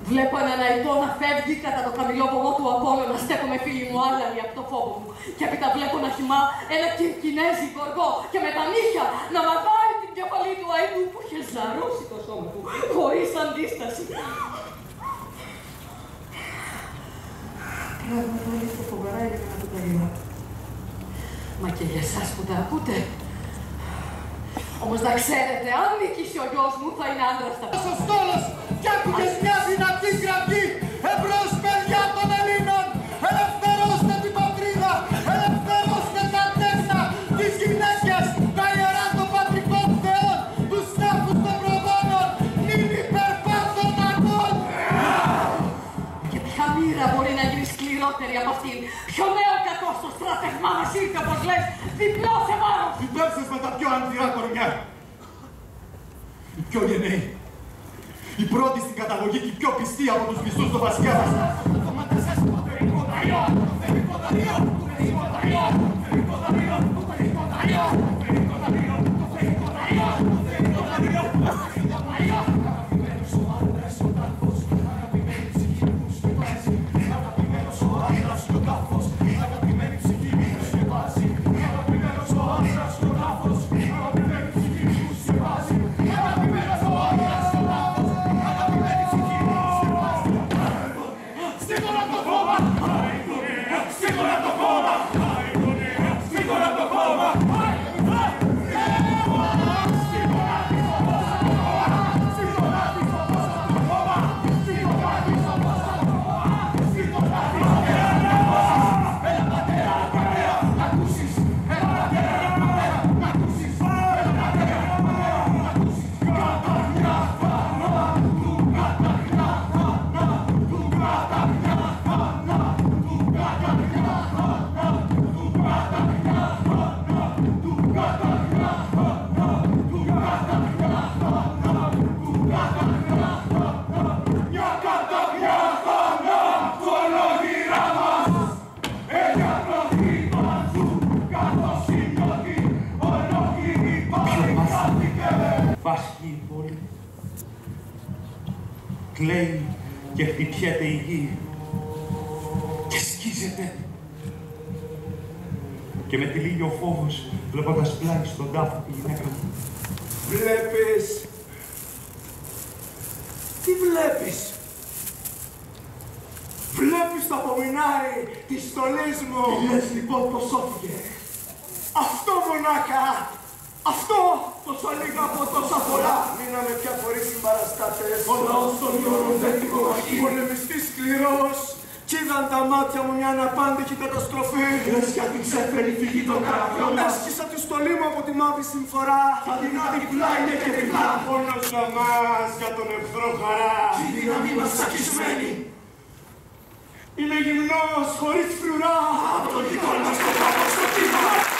Βλέπω έναν αητό να φεύγει κατά το χαμηλό βωμό του Απόλλωνα, να στέκομαι φίλοι μου άλλαλοι από το φόβο μου. Και έπειτα βλέπω να χυμά ένα κυρκινέζι γοργό και με τα νύχια να μαγάει την κεφαλή του αητού που είχε ζαρώσει το σώμα του, χωρίς αντίσταση. Πράγματα είναι φοβερά είναι να τα λέω. Μα και για εσάς που τα ακούτε. Όμως να ξέρετε, αν νικήσει ο γιος μου θα είναι άντρας τα Ο στόλος φτιάχτηκες μια δυνατή κραυγή. Εμπρός παιδιά των Ελλήνων. Ελευθερώστε την πατρίδα. Ελευθερώστε τα τέστα, τις γυναίκες, τα ιερά των πατρικών θεών, τους τάφους των προδόνων. Μην υπερπάθων αγών. Και ποια μοίρα μπορεί να γίνει σκληρότερη από αυτήν? Ποιο νέο κακό στο στράτευμά μας ήρθε, όπως λες, διπλό σε βάρος. Συντέψεις με τα πιο ανθυρά κορμιά. Οι πιο γενναίοι. Οι πρώτοι στην καταγωγή και οι πιο πιστοί από τους μισθούς των βασιλιάδας. Βάσχει η πόλη, κλαίει και χτυπιέται η γη και σκίζεται. Και με τυλίγει ο φόβος, βλέποντας πλάι στον τάφο τη γυναίκα μου. Βλέπεις. Τι βλέπεις? Βλέπεις το απομεινάρι της στολής μου. Τι λες λοιπόν πως σώθηκε? Αυτό μονάχα. Αυτό τόσο λίγα από τόσα πολλά. Μείναμε πια χωρίς συμπαραστάτες. Ο λαός των Ιωρών δεν την κομμαχεί. Πολεμιστής σκληρός. Κι είδαν τα μάτια μου μια αναπάντηχη καταστροφή. Λες για την ξέφερη φυγή των καραβιών μας. Έσκυσα τη στολή μου από τη μαύρη συμφορά. Θα την διπλά είναι και διπλά. Πόνος για μας, για τον εχθρό χαρά. Κι η δύναμή μας σακισμένη. Είμαι γυμνός, χωρίς φρουρά. Από τον δικό μας το πάπο στο κύμα.